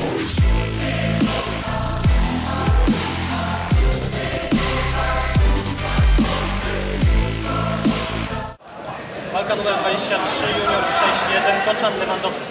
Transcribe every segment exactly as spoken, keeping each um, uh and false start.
Walka numer dwadzieścia trzy, junior sześć jeden, Konczan Lewandowski.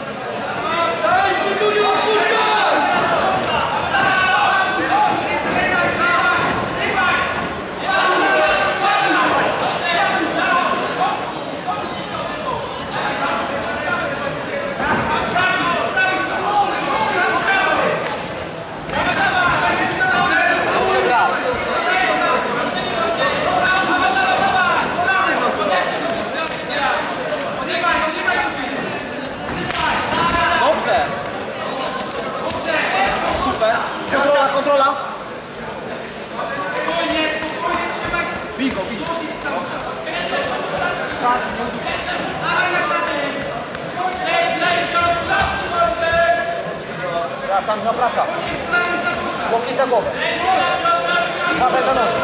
Kontrola, kontrola! Bij go, bij! Wracam, zawracam. Łokcie za głowę. Dawaj do nogi.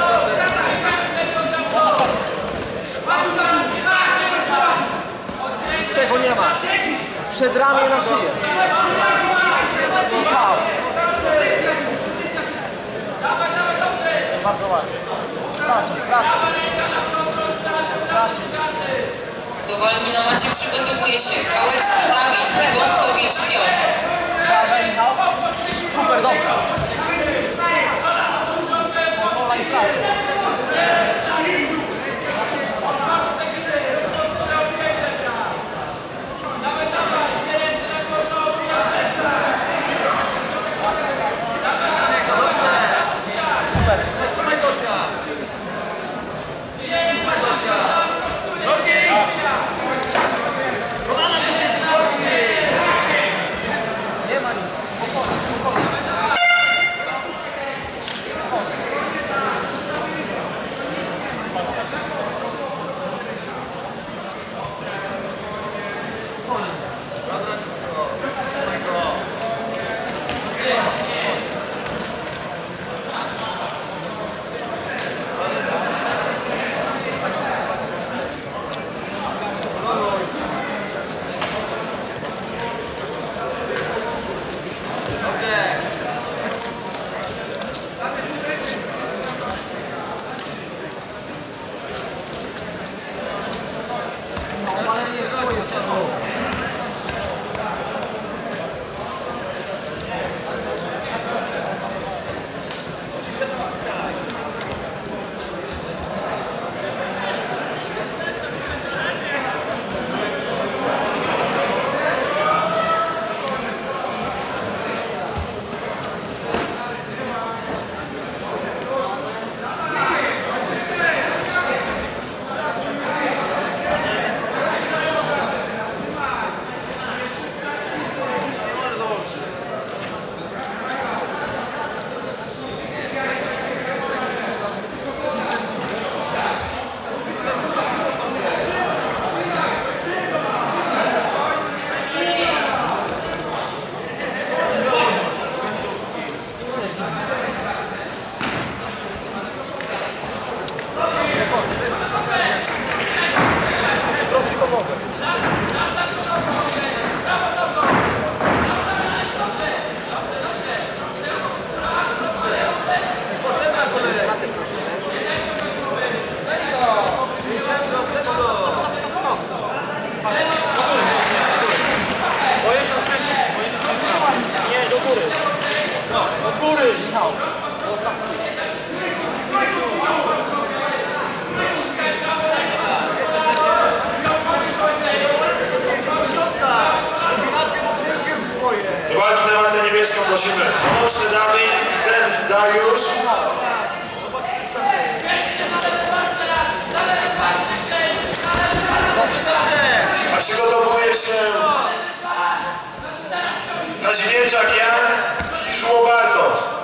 Tego nie ma. Przed ramię na szyję. Michał. Bardzo ładnie. Pracuj, pracuj. Do walki na macie przygotowuje się Gałecki Dawid i Bąkowicz Piotr. Super, dobrze. Kontrola i pracuj. Do walki na matę niebieską prosimy Poboczny Dawid i Zen Dariusz. A przygotowuje się Kazimierczak Jan i Żuło Bartosz.